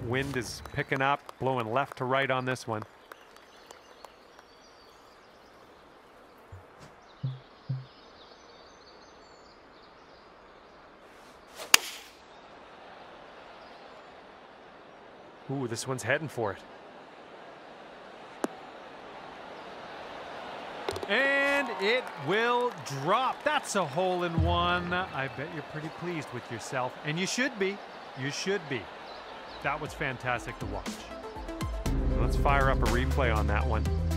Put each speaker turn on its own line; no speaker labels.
Wind is picking up, blowing left to right on this one. Ooh, this one's heading for it. And it will drop. That's a hole-in-one. I bet you're pretty pleased with yourself. And you should be. You should be. That was fantastic to watch. Let's fire up a replay on that one.